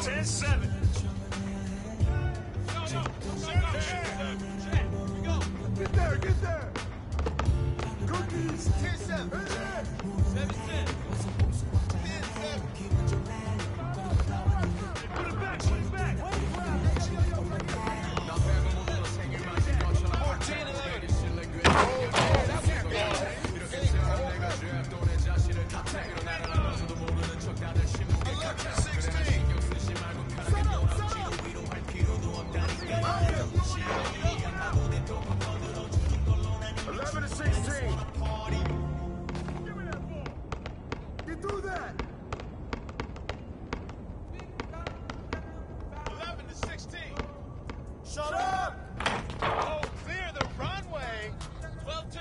10-7. Get there, get there! Cookies! 10-7. 7-10. 10-7. Put it back, put it back. 11-16. Give me that ball. Get through that. 11-16. Shut up. Oh, clear the runway. 12-10.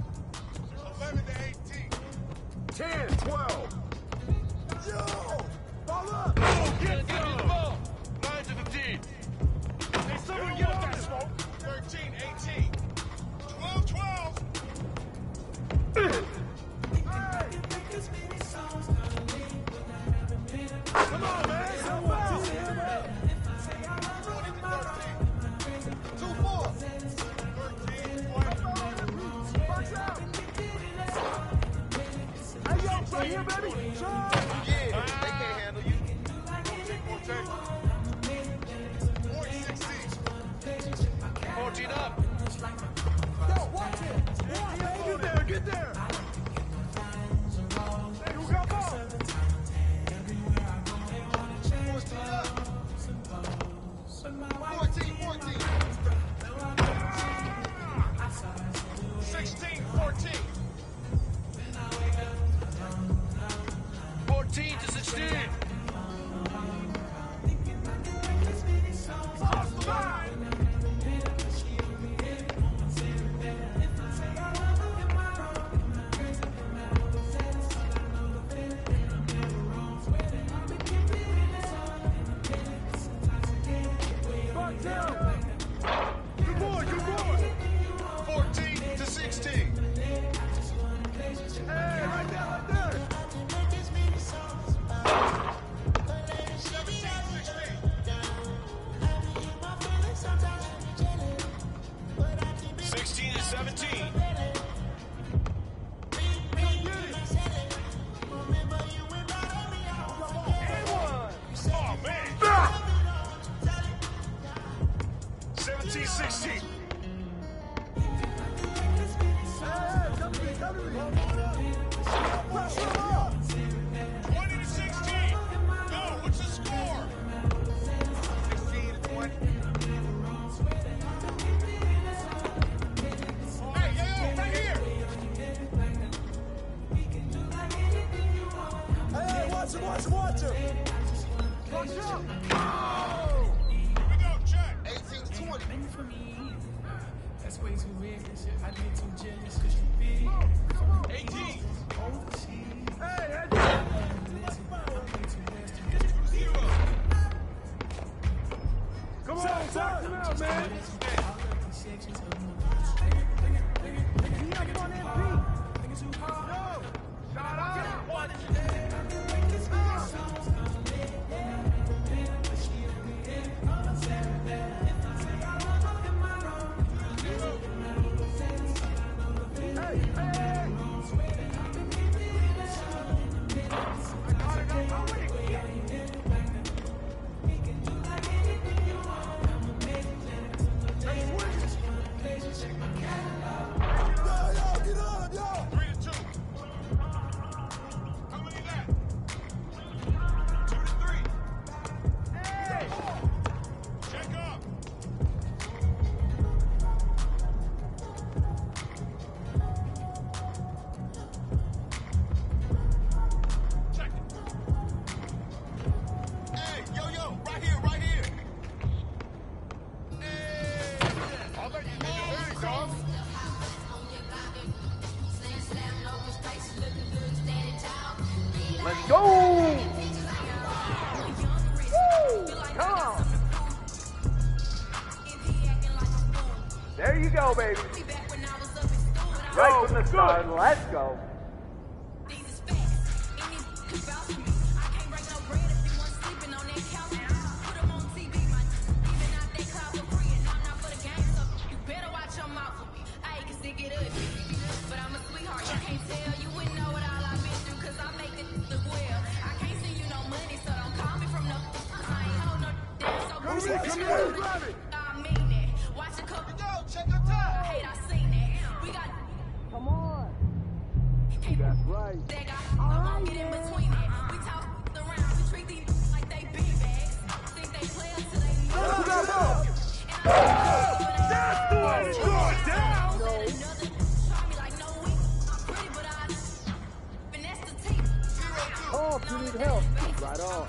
11-18. 10-12. Yo! Ball up. Oh, get the ball. 9-15. Hey, someone get off that smoke. 13-18. 12-12. Come on, man. Help out. 2-4. 13. Box out. Hey, yo, right here, baby. Yeah, they can't handle you. 14 up. Yo, watch it. Get there, get there. Hey, who got ball? 14. 16-14. 14-16. Off the line. Good boy, good boy. 14-16. Hey, right there, right there. 16-17. Oh, man. 17-16. Hey, come to me, come to me. Pressure up. 20-16. Go, what's the score? 16-20. Hey, yo, right here. Hey, watch him, watch him, watch him. Watch out. Oh! Here we go, check. 18-20. That's way too big. I get too jealous because you big. 18. Hey, come on, talk him out, man. Let's go! Woo! Come on! There you go, baby. Right from the start. Let's go. Come here, grab it. I mean it. Watch a couple. Go, check your time. Hate, I seen it. We got. Come on. That's right. They got. I won't get in between it. We talk around. We treat these like they big bags. Think they play us till they know. Who got ball? That's the way to go down. Try me like no weak. I'm pretty, but I finesse the team. Oh, if you need help. Right on.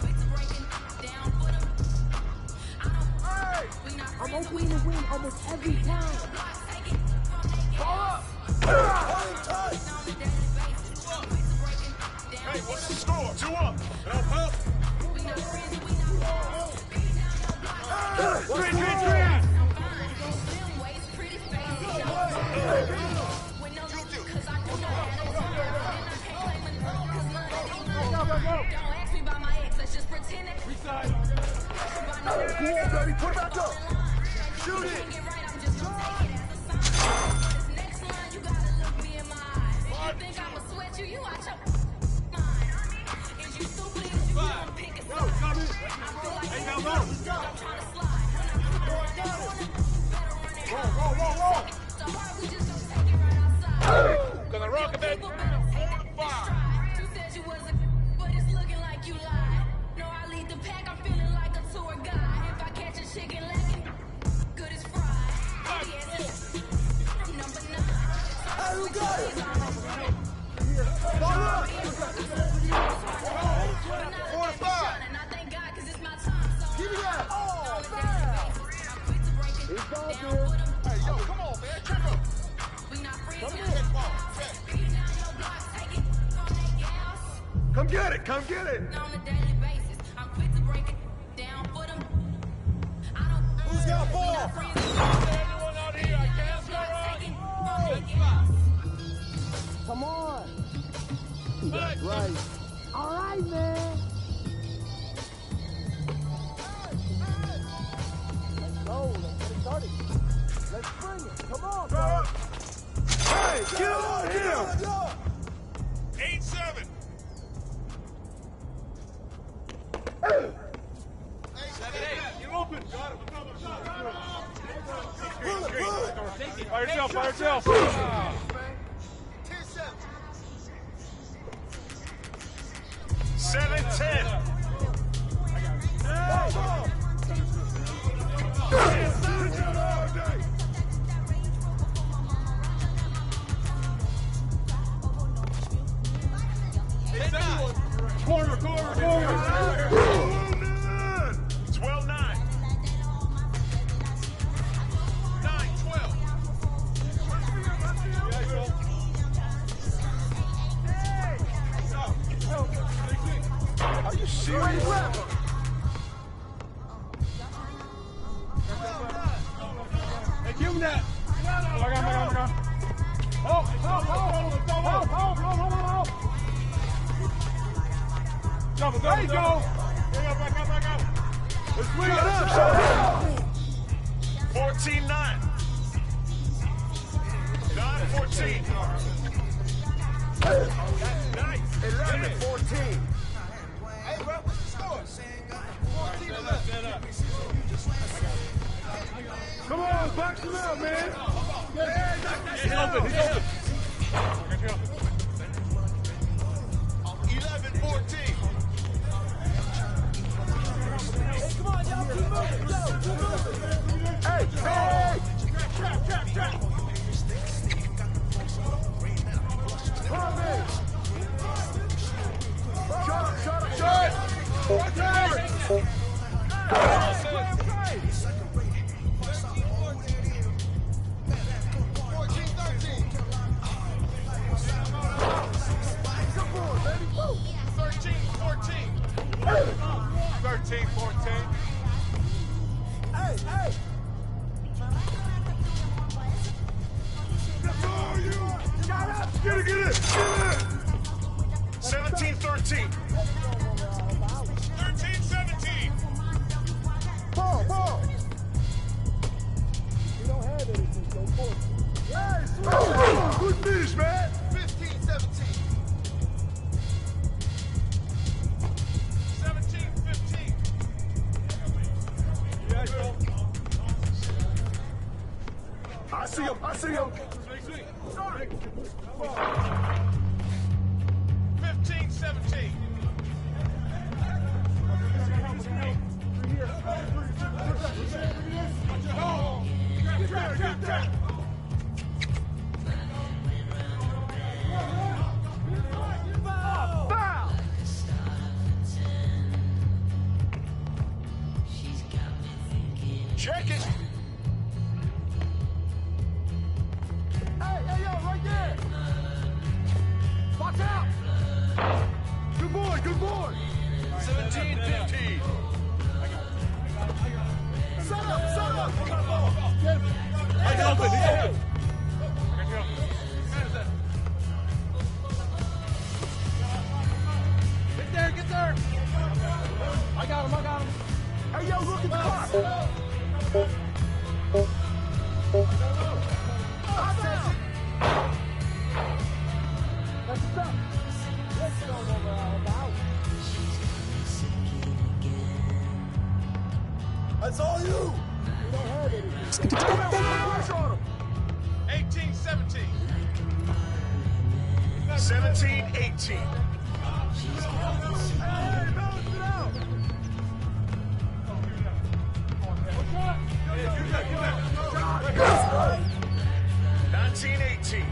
Hey! I'm opening the win almost every time. Ball up! Hold him tight! Hey, what's the score? 2 up. Help, help. Don't ask me about my ex, let's just pretend that Come on, baby, put it back up! Shoot it! get right, I'm just gonna take it as a sign. This next line, you gotta look me in my eyes. You think I'ma sweat you, you watch your mind. Is you stupid, is you gonna pick a side? I feel like I'm trying to slide. Whoa! So hard, we just gonna take it right outside. Gonna rock it, baby. People better 4 to 5. try. You said you was a but it's looking like you lied. No, I lead the pack, I'm feeling like a tour guide. If I catch a chicken lacking, good as fried. Yes, number 9. Hey, who got it? Ball up! 4 to 5. And I thank God 'cause it's my time. So Give me that! oh, man. I'm quick to break it It's all down good. for them. Hey, yo, come on, man, check up! We not friends. Check ball, check. Beat down your block, take it from they gals. Come get it, come get it! On a daily basis, I'm quick to break it down for them. I don't. Who's got We ball? not friends. Everyone out here, I can't score Take it on. from they gals. Come on. Right. Right. All right, man. Let's go. Let's get it started. Let's bring it. Come on, bro. Hey, get on him! 8-7. You're open. Got it. Pull it! By yourself, by yourself. 7-10. Corner! 12-9. 9-12. Are you serious? Hey, give him that. Help. There you go. Back up. Let's swing it up, shut 14-9. 9-14. Nice. 11-14. Hey, bro, what's the score? 14-11. Come on, box him out, man. He's open. 11-14. Hey, hey! Trap! Shut! Hey! Get it! 17-13. 13-17. Ball! We don't have anything, so force it. Hey, switch! Good finish, man! 15-17. 17-15. see him. I see him. 15-17. Check it. Hey, yo, right there. Watch out. Good boy, good boy. 17-15. Set up. He's open. Get there. I got him. Hey, yo, look at the clock. That's what's up. Let's go over all about. That's all you. We don't have anything. Push on him. 18-17. 17-18. Hey, balance it out. 19-18.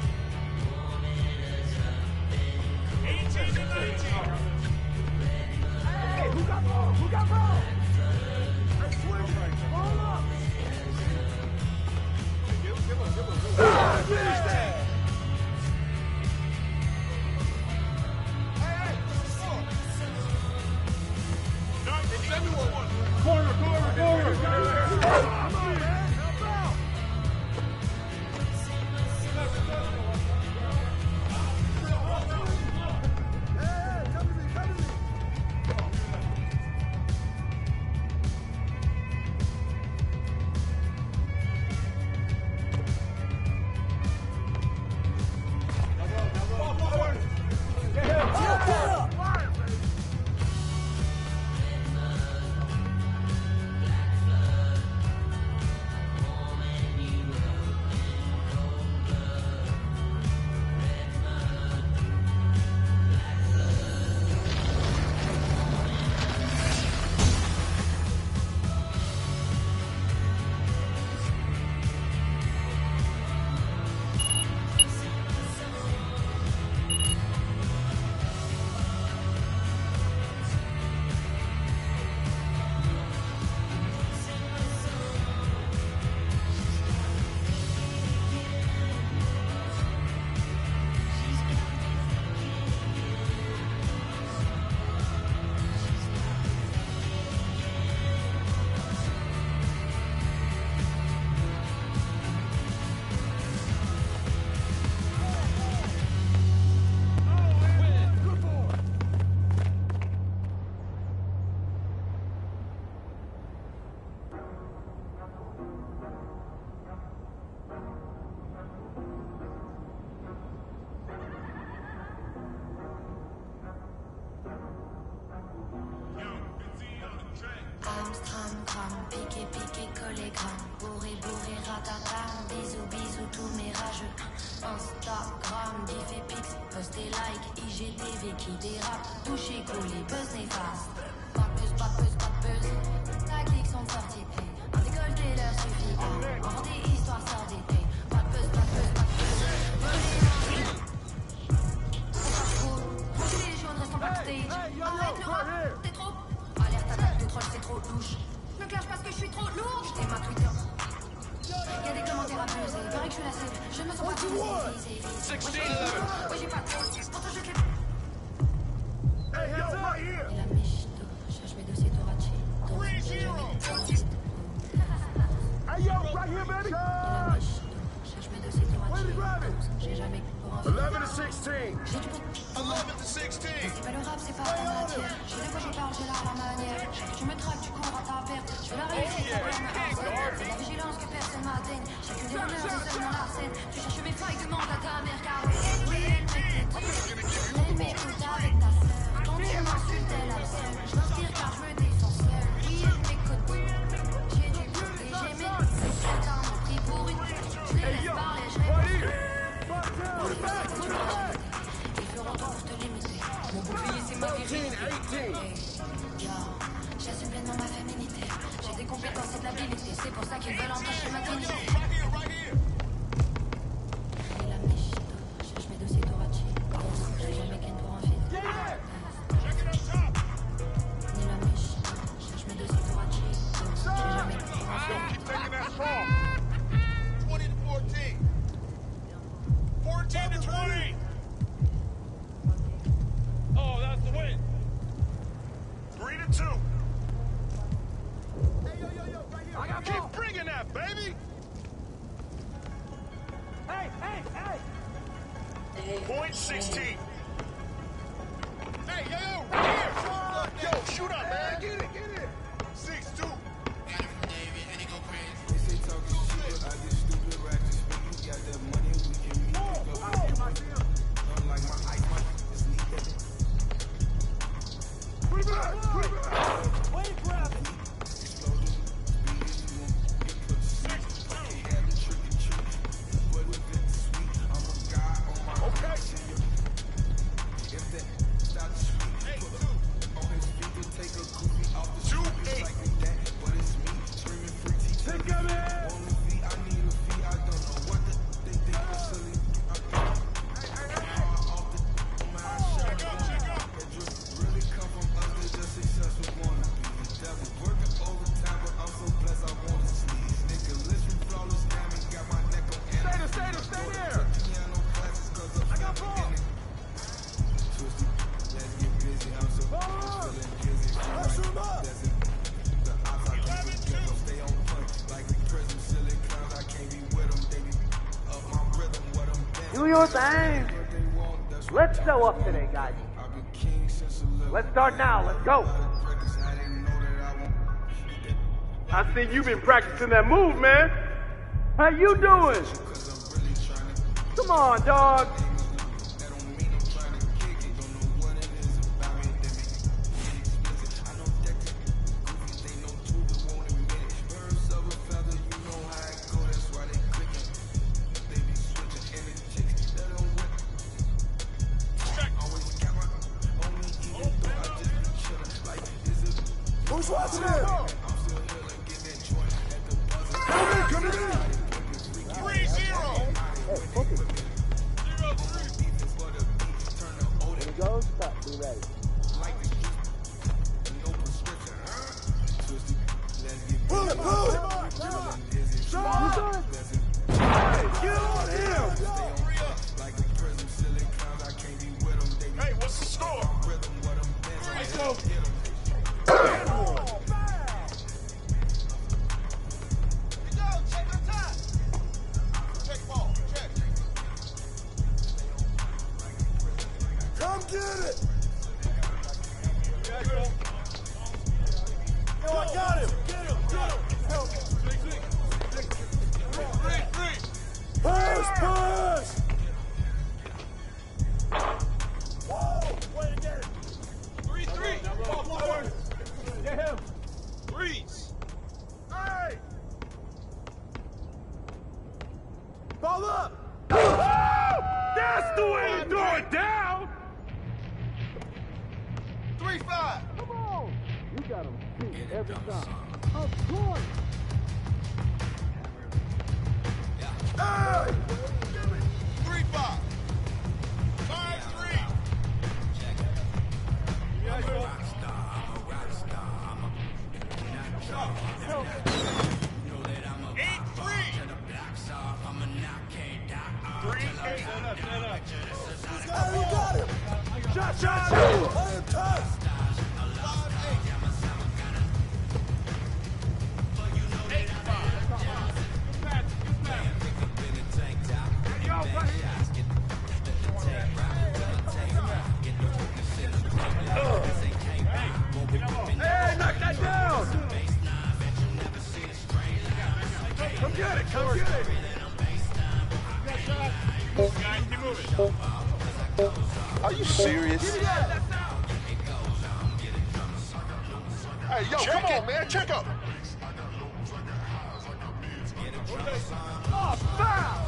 18-19. Hey, who got ball? Hey, swing it. Roll up. Finish that. Corner. Come on, man. Help out. Hey, come to me. Armstrong, cram, piqué, collé, gramme. Bourré, ratatam. Bisous, tous mes rageux. Instagram, diff et pix, post et like. IGTV qui dérape. Touché, collé, buzz néfaste. Pas de buzz. Ta clique sont sorties de paix. Un décolleté leur suffit. Inventer histoire sort d'épée. Pas de buzz. Manger les jaunes, restons backstage. Arrête le rap, t'es trop. Alerte attaque de troll, c'est trop louche. Ne clash parce que je suis trop lourd. J't'ai ma Twitter. Y'a des commentaires abusés. Il paraît que je suis la seule. Je ne me sens pas visée. 16-11. Ouais, j'ai pas de faute. Pourtant, je te Hey, hands up. Right here. Et la michto. Cherche mes dossiers Torachi. Hey, yo, right here, baby. Et la michto. Cherche mes dossiers Where you Torachi. grabbing? J'ai jamais pour un 11-16. J'ai du coup. 11-16. C'est pas le rap, c'est pas ta matière. Je sais de quoi je parle, j'ai là la manière. Tu me traques, tu cours à ta perte. Je fais la réussite, ta peur me harcèle. C'est la vigilance que personne m'atteigne. Chacune des honneurs, c'est seulement la scène. Tu cherches mes failles, demande à ta mère, car oui, elle m'écoute. Elle m'écoute avec ta sœur. Quand tu m'insultes, elle a le seul. Je m'inspire car je me défends seul. Oui, elle m'écoute. J'ai du côté, j'ai mes. Certains m'ont pris pour une. Je les laisse compétences et de l'habilité. C'est pour ça qu'ils veulent entrer chez Matini. Right here. Et la mèche, cherche mes dossiers Torachi. J'ai jamais qu'une pour un fil. Check it up top. Ni la mèche, cherche mes dossiers Torachi. J'ai jamais qu'une pour un Yo, fil. keep taking that strong. 20 to 14. 14 to 20. Oh, that's the win. 3 to 2. Hey, yo, right here. I got Keep bringing that, baby. Hey. Point 16. Hey, yo, right here. Yo, shoot up, man. Get it. 6-2. Way to grab it. Okay. Do your thing. Let's show up today, guys. Let's start now. Let's go. I see you've been practicing that move, man. How you doing? Come on, dog. Who's watching it? Come in. 3-0. Hey, focus. 0-3. When it goes, cut. Be ready. Pull it. Shot. Hey, get on him. Hey, what's the score? 3-2. Check the time. Check ball. Check. Come get it. Yo, I got him. Get him. Help. 3-3. Push. Whoa, way to get it. 3-3. Ball forward. Get him. Freeze. Hey. Ball up. That's the way you do it down. 3-5. Come on. You got him beat every time. Of course. Hey. 3-5. 5-3. 8-3. 3-8. Hey, you got him. Shot. Let him touch. 8-5. Hey, knock that down. Come get it. Guys, keep moving. Are you serious? Hey, yo, come on, man. Check up. Oh, foul.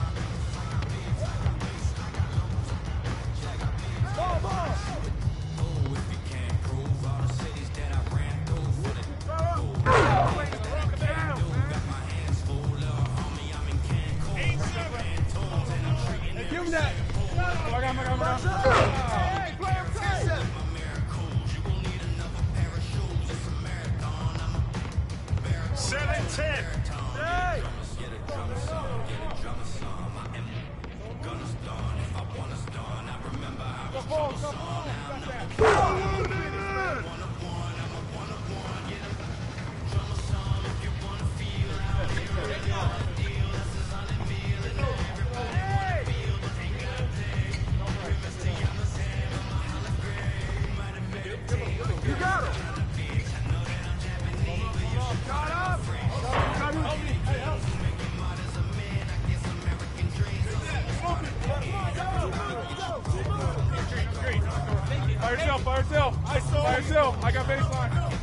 Ball. yourself, by yourself. By yourself. I got baseline.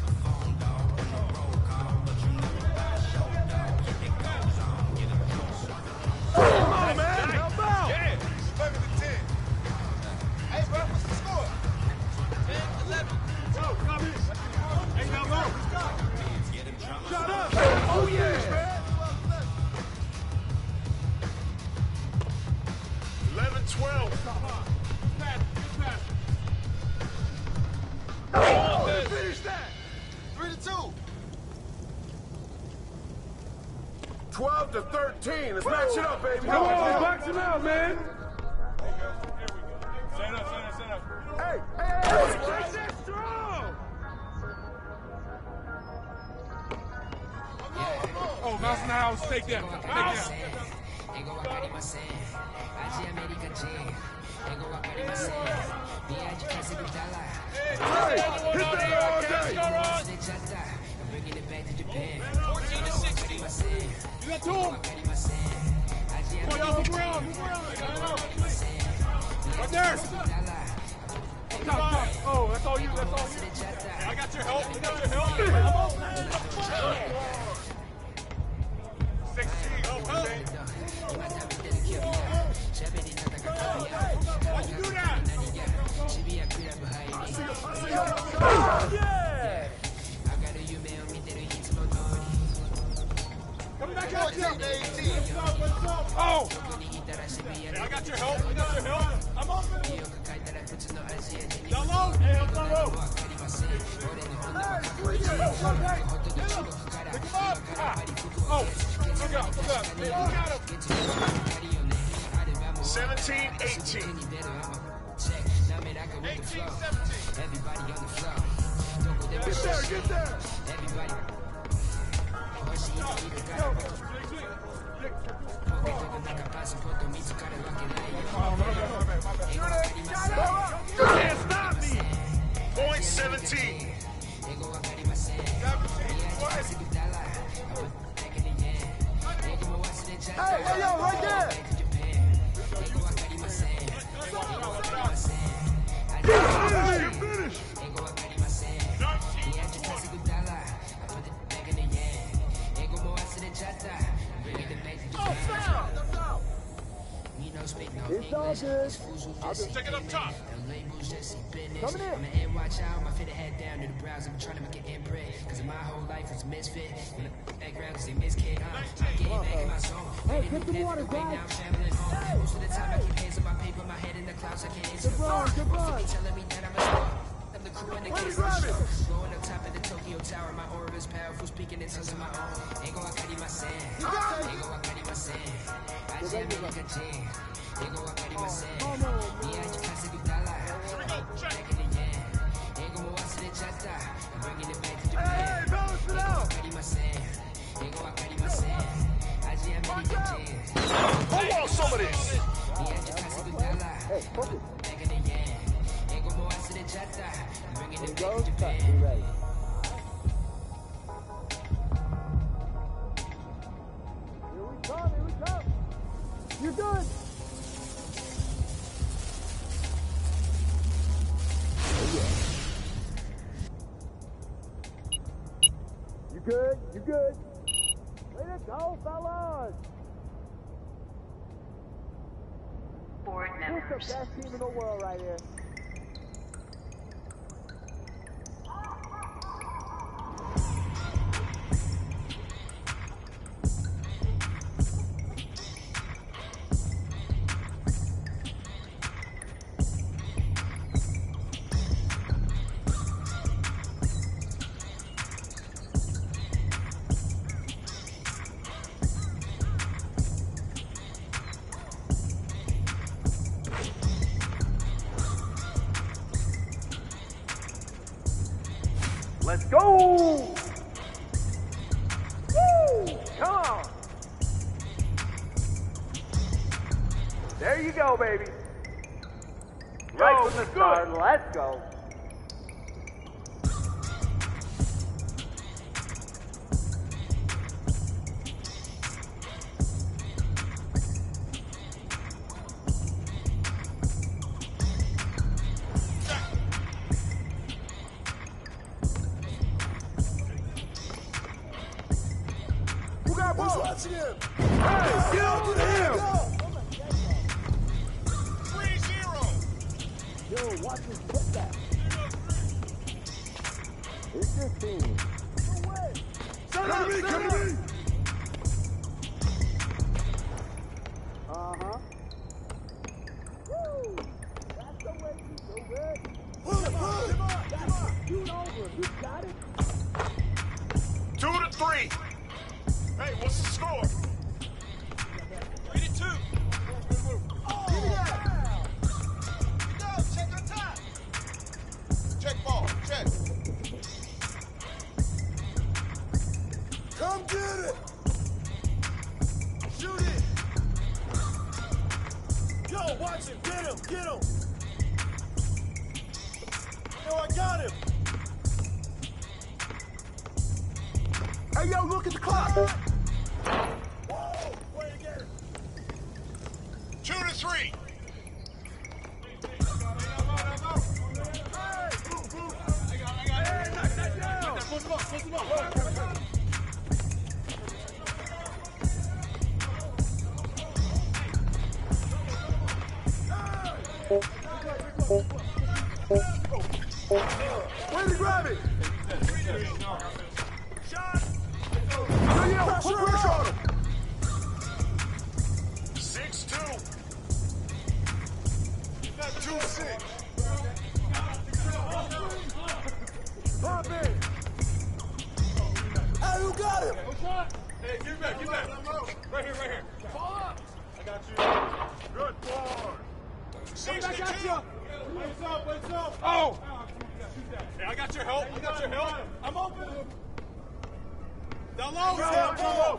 Come on, man. Help out. Yeah. 11 to 10. Hey, bro, what's the score? 10, 11. Go, copy. Hey, now go. Shut up. Oh, yeah, man. 11-12. Oh, finish that. 3-2. 12 to 13. Let's match it up, baby. Come on, box him out, man. Stand up. Hey. That's strong. Oh, mouse in the house. Take that. Mouse. You got two. Come on, y'all, move around. Right there. Top. Oh, that's all you. I got your help. 16. Oh, help. Why'd you do that? Yeah. Coming back out here. 14-18. Oh. Hey, I got your help. I'm open. Down low. Hey, I'm down low. Pick him up. Oh, look out. Hey, look at him. 17-18. 18-17. Get there. You can't stop me. Point 17. Hey, yo, right there. Finish. It's all good. Take it up top. Coming in. I'm an watch out, my fit head down to the brows. I'm trying to make an imprint. Cause my whole life was a misfit. When the background, cause they miss kid. Getting back in my zone. Hey, get the water, guys. Now I'm traveling home. Most of the time I keep hands on my paper, my head in the clouds. I can't answer the phone. Good run. Be telling me that I'm a star. I'm the crew in the game. Going up top of the Tokyo Tower. My aura is powerful, speaking in tongues of my own. Ain't go akari my sand. Ain't go akari my sand. I jam it like a jam. Ain't go akari my sand. Yeah, I just can't say dollar. Back in the end. Ain't go more to the chata. I'm bringing it back to Japan. Hey, balance it out. Akari my sand. Ain't go akari my sand. I jam it like a jam. I want some of this. Yeah, I just can't say dollar. Hey, focus. Back in the end. Ain't go more to the chata. I'm bringing it back Go, to Japan. be ready. Here we come. You're good. You good. Way to go, fellas. Board This members. is the best team in the world right here. Let's go! Woo! Come on! There you go, baby. Right from the start, let's go. watching him. Hey, get over to him. 3-0. Yo, watch his putback. It's your team. No way. Come to me, come to me. Uh-huh. Woo! That's the way you do it. Pull him on. Shoot over. You got it. 2-3. Hey, what's the score? 3-2. Oh, give me that. You go, check your time. Check ball, check. Come get it. Shoot it. Yo, watch him. Get him, get him. Yo, I got him. Hey, yo, look at the clock. Whoa, way to get it. 2-3. Way to grab it. Shot. Yo, put pressure on him. 6-2. 2-6. Pop it. Hey, who got him? Hey, get back, get back. Right here. Fall up. I got you. Good boy. 62. What's up? Oh! Hey, I got your help. I'm open. Down low. Down low.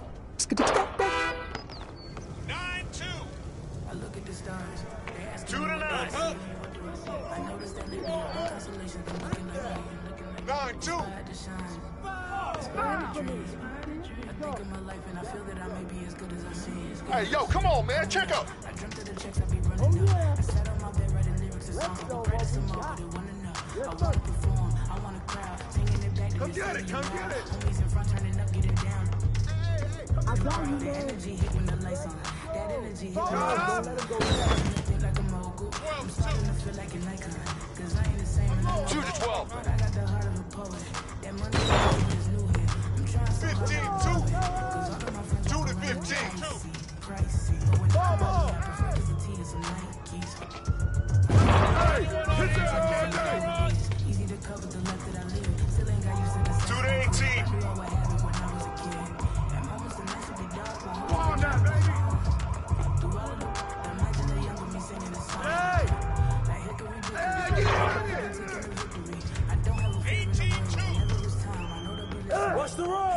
9-2. I look at the stars. They ask me 2-9. I noticed that lately all the constellations been looking like me, looking like 9-2. I had to shine. Inspired the dreams. I think of my life and I feel that I may be as good as I seem. Hey, yo, come on, man. Check up. I dreamt of the checks I be running up. I sat on my bed writing lyrics and songs. I pray to some more, but it wasn't enough. I want to perform. I want a crowd singing it back to Come me, get it, singing come loud. get it. Homies in front turning up, getting down. I got you, The man. energy hit when the lights on. That energy hit when the Don't lights let on. him go down. Feel like a mogul. I'm starting to feel like an icon. Cause I ain't the same and I know 2-12. but I got the heart of a poet. That money is new here. I'm trying so hard to 15-2. avoid it. Cause all of my friends 2 to walk around 15. pricey. But when I prefer to the tea and some Nikes. Hey, hit that all day. Easy to cover the life that I live. Still ain't got used to the 2 to 18. I knew I would have it when I was a kid. At moments the nights would be dark. My Come heart on now, baby. through all of the imagine the younger me singing this song. Hey. Like hickory dickory. Hey, get out of here. Taking the victory. I don't have a fear in the wind. Whenever it's time, I know they'll be listening. Watch the roll.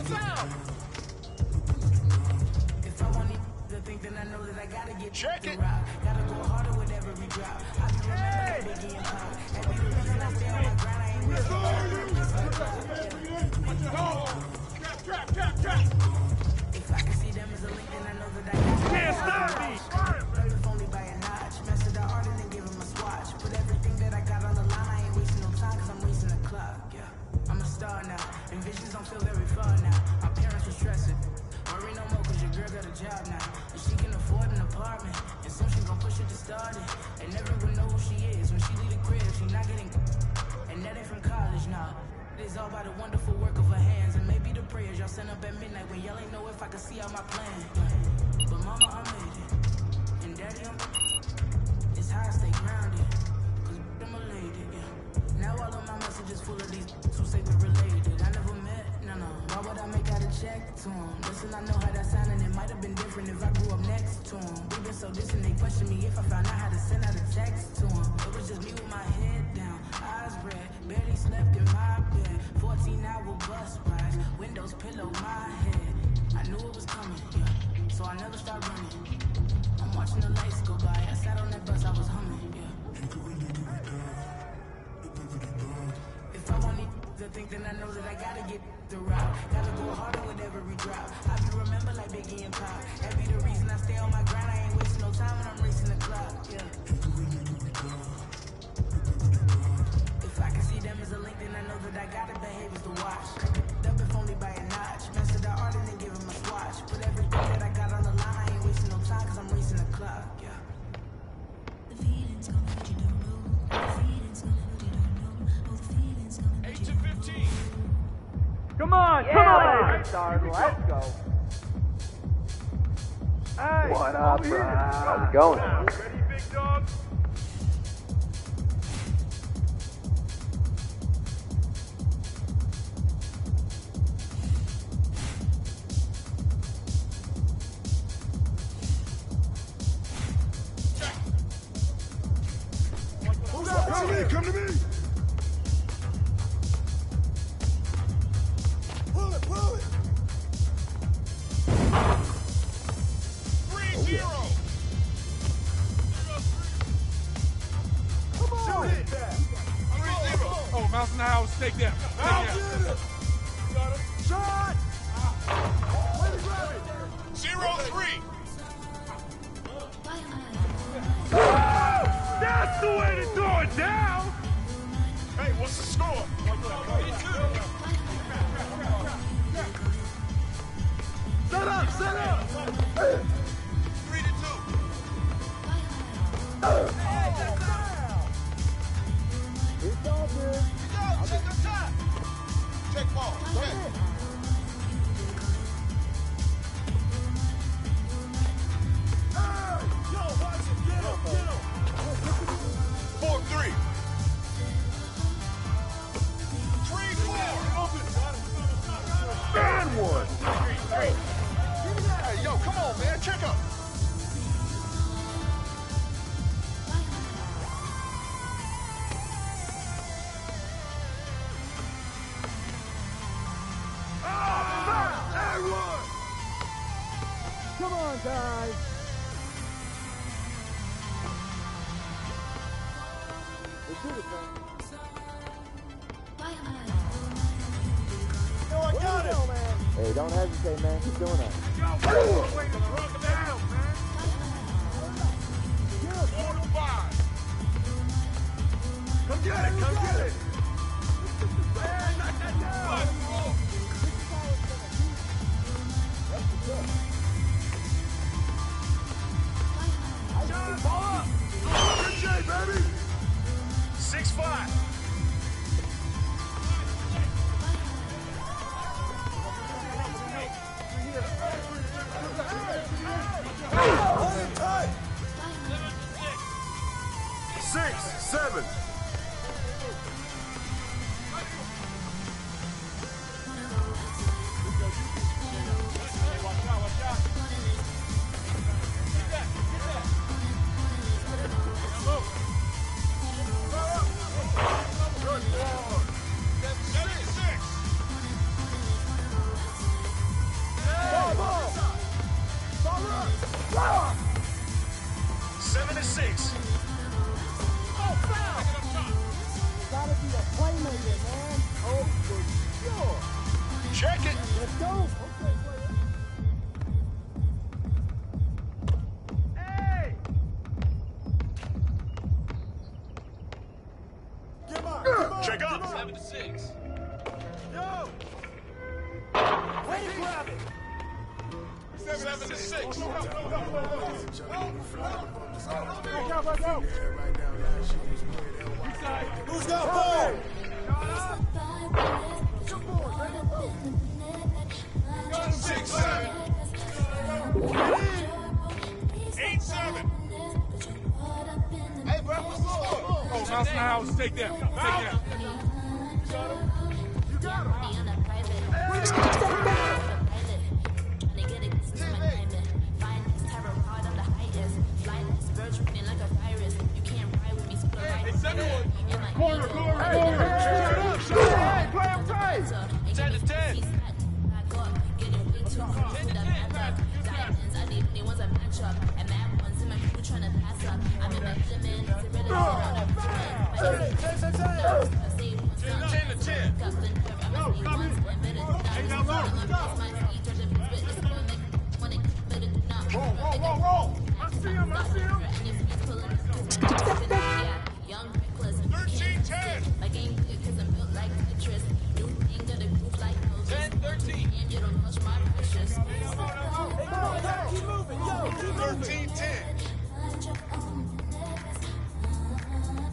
If I want to think, then I know that I gotta get Check the it. route. Gotta go harder with every drop. I can remember Biggie and Pac. Every reason I stay on my grind, I ain't with If I can see them as a link, then I know that I Can't stop me. If only by a notch. Master the art and then give him a swatch. Put everything that I got on the line. I ain't wasting no time, cause I'm wasting the clock. Yeah, I'm a star now. And visions don't feel very far now. My parents were stressing. Worry no more, cause your girl got a job now. And she can afford an apartment. And soon she gon' push it to start it. And everyone know who she is. When she leave the crib, she not getting. And that ain't from college now. It is all by the wonderful work of her hands. And maybe the prayers y'all send up at midnight when y'all ain't know if I could see out my plan. But mama, I made it. And daddy, it's how I stay grounded. Cause I'm a lady, yeah. Now all of my messages full of these who say we're related. I never met, no. Why would I make out a check to him? Listen, I know how that sound and it might have been different if I grew up next to him. We been so distant, they question me if I found out how to send out a text to him. It was just me with my head down, eyes red, barely slept in my bed. 14-hour bus rides, windows pillow my head. I knew it was coming, yeah, so I never stopped running. I'm watching the lights go by, I sat on that bus, I was humming, yeah. If I want to think, then I know that I gotta get the route. Gotta go harder with every drop. I can remember like Biggie and Pac. That be the reason I stay on my grind. I ain't wasting no time when I'm racing the clock, yeah. If I can see them as a link, then I know that I gotta behave as the watch. Up if only by a notch. Master the art and then give him a swatch. Put Come on, Yeah, come on! let's go. Hey, What up, bro? How's it going? Ready, big dog? Come to me, come to me! Pull it, pull it! 3-0! Come on! Shoot it! 3-0! Oh, Mouse in the house. Take them. Now get it! Shot! Way to grab it! 0-3! That's the way to throw it down. Hey, what's the score? 3-2. Set up, set up! 3-2. It's all good. Yo, check the top! Check ball, check. Hey! Yo, watch it, get him, get him! 4-3. 3-4. And one. Hey, yo, come on, man, check up. Come on, guys. Let's do this, man. Yo, I got it. Hey, don't hesitate, man. Keep doing that. Yo, wait, run it down, man. 4-5. Come get it, come get it. Hey, knock that down. Ball up. Good shape, baby. 6-5. Hold it tight. 6-7. Gotta be a playmaker, man. Oh, for sure. Check it. Let's go. Okay, player. Hey! Come on. Check up. 7-6. Yo. Way to grab it. 7-6. Who's got ball? 6-7. 8-7. Hey, bro, what's the score? Oh, Mouse in the house. Take them. Take them. You got him. Corner, corner, corner. Hey, play him tight! 10-10. Roll. I see him. I see him. 13-10. 13-10.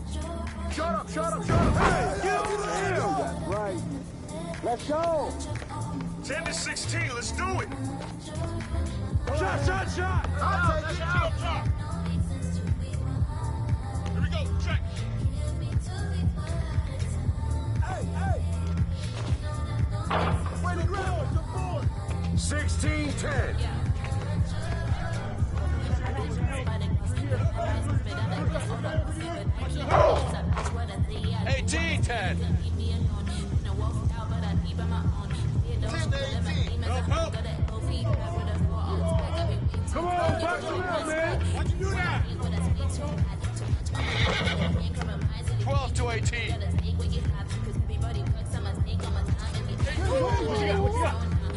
Shut up! Hey, give him! That's right. Let's go. 10 to 16, let's do it. Shot, shot, shot. I'll take it. Drop. Here we go, check. Hey, hey. Wait, the ground, the board. 16-10. Hey, T10. 10 to 18. Help. Come on, back around, man. Why'd you do that? 12 to 18. What you got?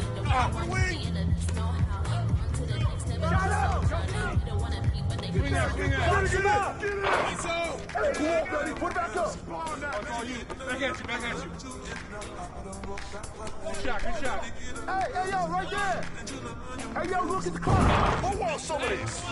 Give me that. Get it. Hey, cool, buddy. Put it back up. Oh, you. Back at you. Good shot. Hey, yo, right there. Hey, yo, look at the clock. Who wants some of this?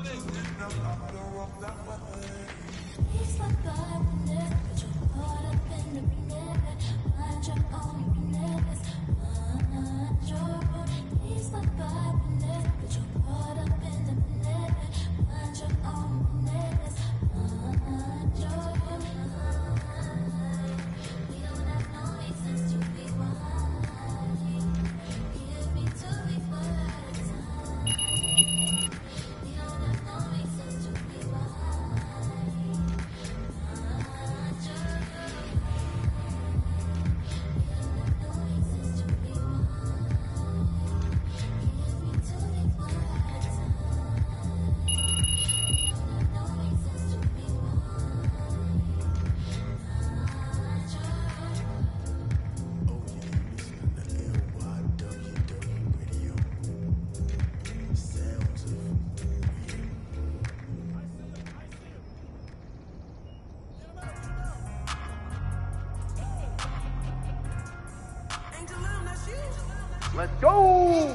Let's go!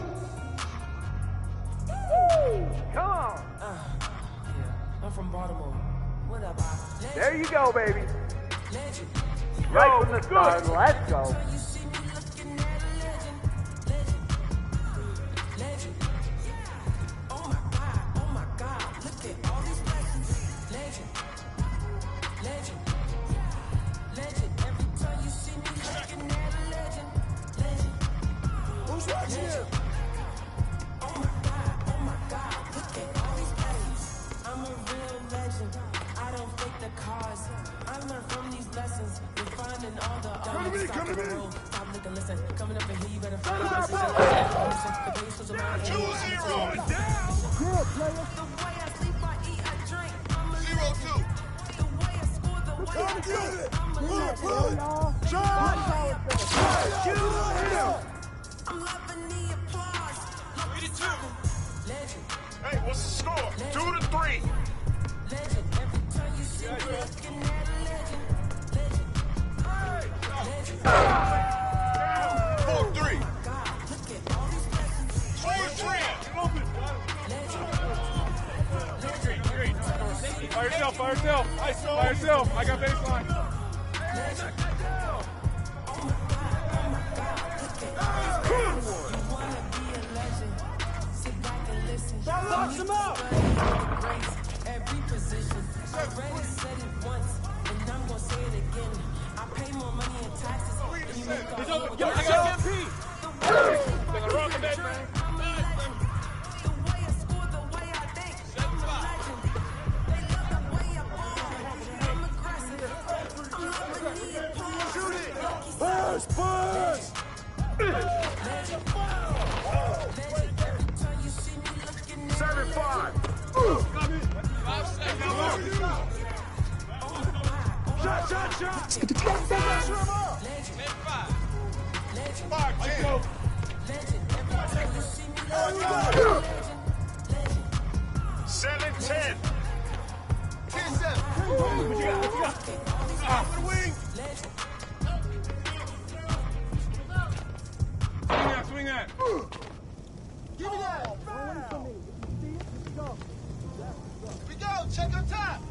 Woo! Come on! I'm from Baltimore. What up, There you go, baby. Right from the start, let's go. Hey, what's the score? 2 to 3. 4-3. 4-3. By yourself. I got baseline. Box him up. Every position. I already said it once, and I'm gonna say it again. I pay more money in taxes than you make off of Yo, I got MP. the way I score, the way I think. I'm a legend. They love the way I ball. I'm aggressive. I'm loving the applause. Shoot it. Push. Legend. Every time you see me looking at 7-5. Shot. 5-10. 7-10. 10-7. What you got? For the wing. Swing that. Give me that. Here we go. Check on top.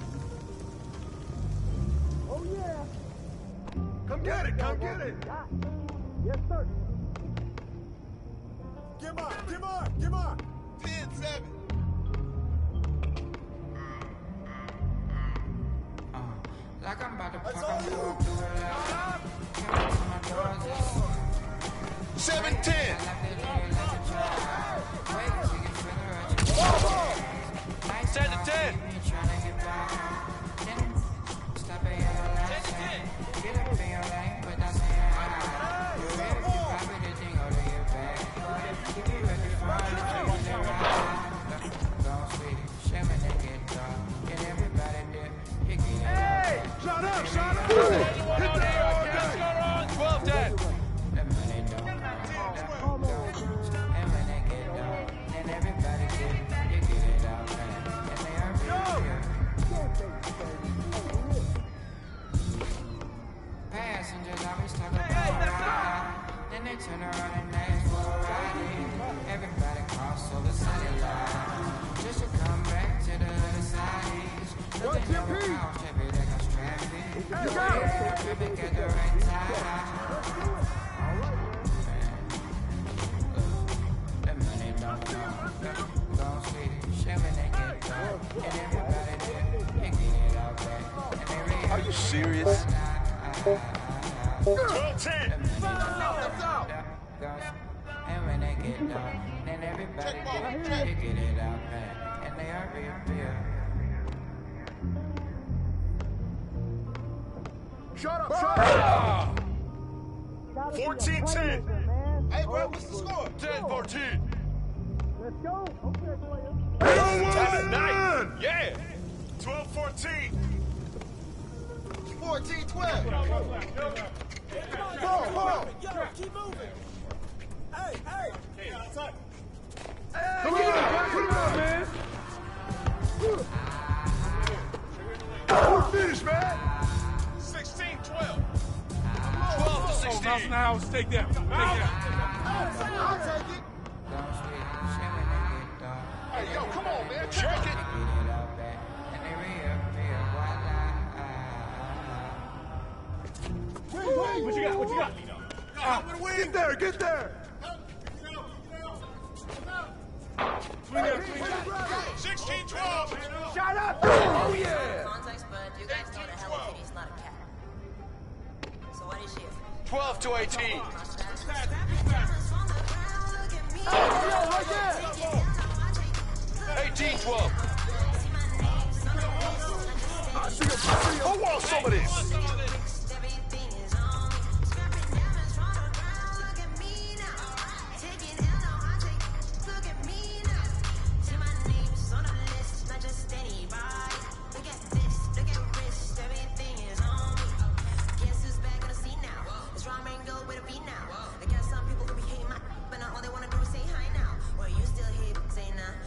Oh, yeah. Come get it. Yes, sir. Come on. 10-7. Like I'm about to fuck, I'm going through it out. Can't open my doors up. 7-10. Wait till you figure out your 10 to 10. trying to get back. Then stop at your last name. Get up in your lane, but that's the end. You're ready to copy the thing out of your bag. If you ready for it, you're right. Don't speak, shame and they get dark. Get everybody there, you get it. Hey! Shut up! Shut up! 12-10. The money don't come. And when they get dark, then everybody get, you get it out, man. And they are real. Passengers always talk about ride. Then they turn around and ask for a ride. Everybody cross over sunny line. Just to come back to the other side. But they never cross every day cause traffic. Traffic at the right time. The money don't come. Don't see shit when they get done. And everybody there, they get it out back. And they real. Are you serious? 12-10. And when they get done, then everybody get it out back. And they are real. Shut up! Shut up! 14-10. Hey, bro, what's the score? 10-14. Let's go. Okay, Time players. at night. Yeah. 12-14. 14-12. Yo, keep moving. Hey! Come on, man. We're finished, man. 16-12. 12-16. Mouse in the house. Take that. Take that. I'll take it. Don't sweet shit when they get done. Hey, yo, come on, man. Check it. Get it out back. And they real. Voila. What you got? What you got? Get there. Get there. Swing out. Swing out. 16-12. Shut up! Oh, yeah! Context, but you guys know that Hello Kitty's not a cat. So what is she? 12-18. Right there. 18-12. Who wants some of this?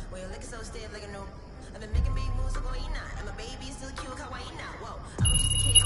I've been making big moves, so go eat now. And my baby is still cute, kawaii now. Whoa, I was just a kid.